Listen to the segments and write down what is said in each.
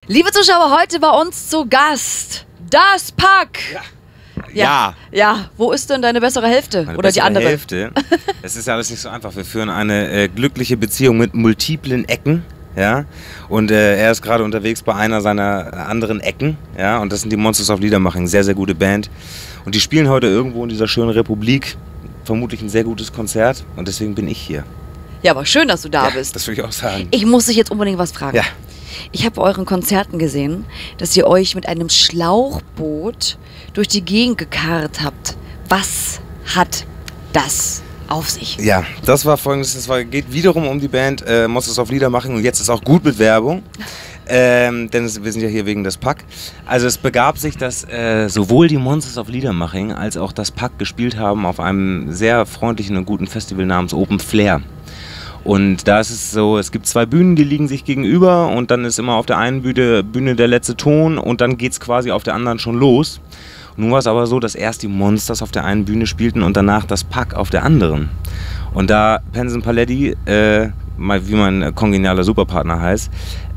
Liebe Zuschauer, heute bei uns zu Gast das Pack. Ja, wo ist denn deine bessere Hälfte? Meine oder die andere? Hälfte. Es ist ja alles nicht so einfach. Wir führen eine glückliche Beziehung mit multiplen Ecken. Ja, und er ist gerade unterwegs bei einer seiner anderen Ecken. Ja, und das sind die Monsters of Liedermaching. Sehr, sehr gute Band. Und die spielen heute irgendwo in dieser schönen Republik. Vermutlich ein sehr gutes Konzert. Und deswegen bin ich hier. Ja, aber schön, dass du da bist. Das will ich auch sagen. Ich muss dich jetzt unbedingt was fragen. Ja. Ich habe bei euren Konzerten gesehen, dass ihr euch mit einem Schlauchboot durch die Gegend gekarrt habt. Was hat das auf sich? Ja, das war folgendes. Es geht wiederum um die Band Monsters of Liedermaching. Und jetzt ist auch gut mit Werbung. Denn wir sind ja hier wegen des Pack. Also es begab sich, dass sowohl die Monsters of Liedermaching als auch das Pack gespielt haben auf einem sehr freundlichen und guten Festival namens Open Flair. Und da ist es so, es gibt zwei Bühnen, die liegen sich gegenüber und dann ist immer auf der einen Bühne der letzte Ton und dann geht es quasi auf der anderen schon los. Nun war es aber so, dass erst die Monsters auf der einen Bühne spielten und danach das Pack auf der anderen. Und da Penson Paletti, wie mein kongenialer Superpartner heißt,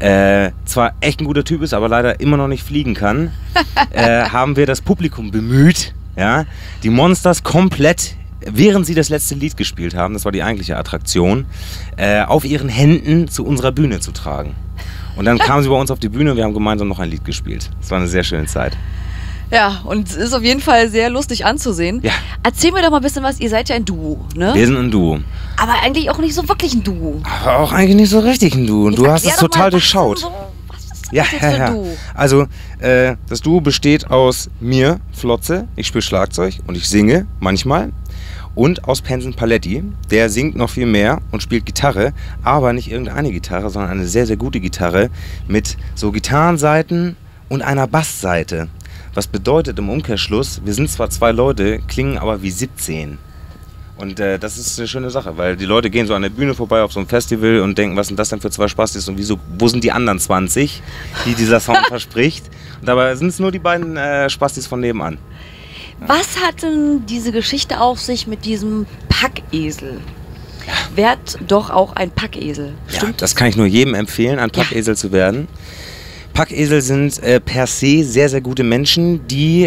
zwar echt ein guter Typ ist, aber leider immer noch nicht fliegen kann, haben wir das Publikum bemüht, ja, die Monsters komplett, während sie das letzte Lied gespielt haben, das war die eigentliche Attraktion, auf ihren Händen zu unserer Bühne zu tragen. Und dann kamen sie bei uns auf die Bühne und wir haben gemeinsam noch ein Lied gespielt. Das war eine sehr schöne Zeit. Ja, und es ist auf jeden Fall sehr lustig anzusehen. Ja. Erzähl mir doch mal ein bisschen was, ihr seid ja ein Duo, ne? Wir sind ein Duo. Aber eigentlich auch nicht so wirklich ein Duo. Aber auch eigentlich nicht so richtig ein Duo. Und Jetzt du hast es erklär doch total mal, durchschaut. Was ist das Ja, jetzt für ein Duo? Also, das Duo besteht aus mir, Flotze, ich spiele Schlagzeug und ich singe manchmal. Und aus Penson Paletti, der singt noch viel mehr und spielt Gitarre, aber nicht irgendeine Gitarre, sondern eine sehr, sehr gute Gitarre mit so Gitarrenseiten und einer Bassseite. Was bedeutet im Umkehrschluss, wir sind zwar zwei Leute, klingen aber wie 17. Und das ist eine schöne Sache, weil die Leute gehen so an der Bühne vorbei auf so einem Festival und denken, was sind das denn für zwei Spastis und wo sind die anderen 20, die dieser Sound verspricht? Und dabei sind es nur die beiden Spastis von nebenan. Was hat denn diese Geschichte auf sich mit diesem Packesel? Ja. Werd doch auch ein Packesel. Stimmt? Ja, das kann ich nur jedem empfehlen, ein Packesel zu werden. Packesel sind per se sehr, sehr gute Menschen, die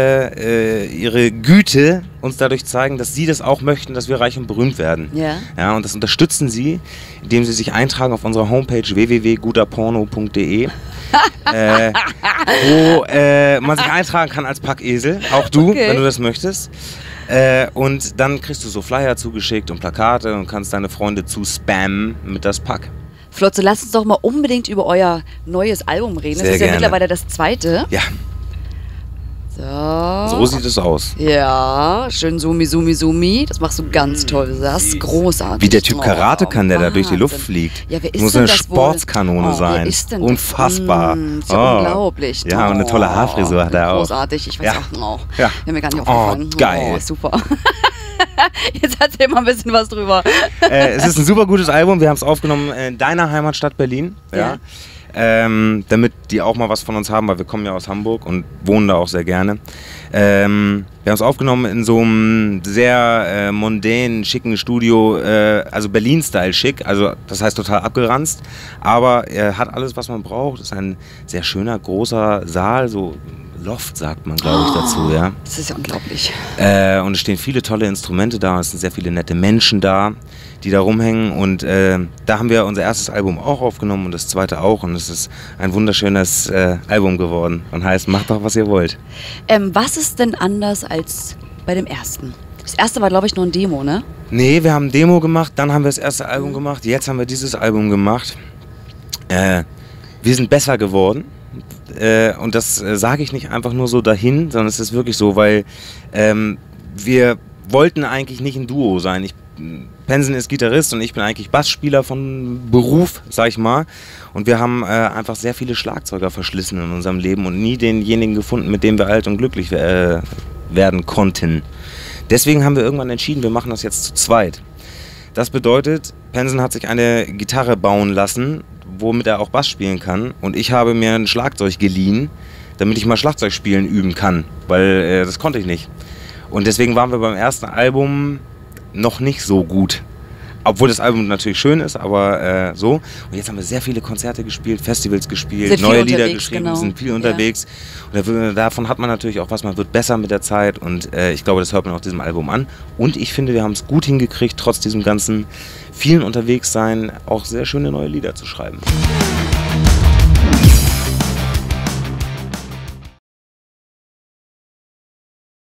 ihre Güte uns dadurch zeigen, dass sie das auch möchten, dass wir reich und berühmt werden. Ja. Ja, und das unterstützen sie, indem sie sich eintragen auf unserer Homepage www.guterporno.de, wo man sich eintragen kann als Packesel, auch du, wenn du das möchtest. Und dann kriegst du so Flyer zugeschickt und Plakate und kannst deine Freunde zuspammen mit das Pack. Flotze, lass uns doch mal unbedingt über euer neues Album reden. Das ist ja mittlerweile das zweite. Ja. So sieht es aus. Ja, schön Sumi, Sumi, Sumi. Das machst du ganz toll. Das ist großartig. Wie der Typ Karate kann, der da durch die Luft fliegt. Ja, wer ist muss denn eine das Sportskanone sein. Wer ist denn Unfassbar. Das? Ist ja unglaublich. Ja, und eine tolle Haarfrisur hat er auch. Großartig, ich weiß auch. Ja. Wir haben mir gar nicht aufgefallen. Geil. Super. Jetzt erzähl mal ein bisschen was drüber. Es ist ein super gutes Album. Wir haben es aufgenommen in deiner Heimatstadt Berlin. Ja. Damit die auch mal was von uns haben, weil wir kommen ja aus Hamburg und wohnen da auch sehr gerne. Wir haben es aufgenommen in so einem sehr mondänen, schicken Studio, also Berlin-Style schick, also das heißt total abgeranzt, aber er hat alles, was man braucht. Es ist ein sehr schöner, großer Saal, so Loft sagt man, glaube ich, dazu. Ja. Das ist ja unglaublich. Und es stehen viele tolle Instrumente da, es sind sehr viele nette Menschen da, die da rumhängen, und da haben wir unser erstes Album auch aufgenommen und das zweite auch, und es ist ein wunderschönes Album geworden und heißt Macht doch, was ihr wollt. Was ist denn anders als bei dem ersten? Das erste war, glaube ich, nur ein Demo, ne? Nee, wir haben ein Demo gemacht, dann haben wir das erste Album gemacht, jetzt haben wir dieses Album gemacht. Wir sind besser geworden. Und das sage ich nicht einfach nur so dahin, sondern es ist wirklich so, weil wir wollten eigentlich nicht ein Duo sein. Penson ist Gitarrist und ich bin eigentlich Bassspieler von Beruf, sag ich mal. Und wir haben einfach sehr viele Schlagzeuger verschlissen in unserem Leben und nie denjenigen gefunden, mit dem wir alt und glücklich werden konnten. Deswegen haben wir irgendwann entschieden, wir machen das jetzt zu zweit. Das bedeutet, Penson hat sich eine Gitarre bauen lassen, womit er auch Bass spielen kann. Und ich habe mir ein Schlagzeug geliehen, damit ich mal Schlagzeug spielen üben kann, weil das konnte ich nicht. Und deswegen waren wir beim ersten Album noch nicht so gut. Obwohl das Album natürlich schön ist, aber so. Und jetzt haben wir sehr viele Konzerte gespielt, Festivals gespielt, Sind neue viel Lieder unterwegs, geschrieben, genau. sind viel unterwegs. Und davon hat man natürlich auch was, man wird besser mit der Zeit und ich glaube, das hört man auch diesem Album an. Und ich finde, wir haben es gut hingekriegt, trotz diesem ganzen vielen Unterwegssein auch sehr schöne neue Lieder zu schreiben.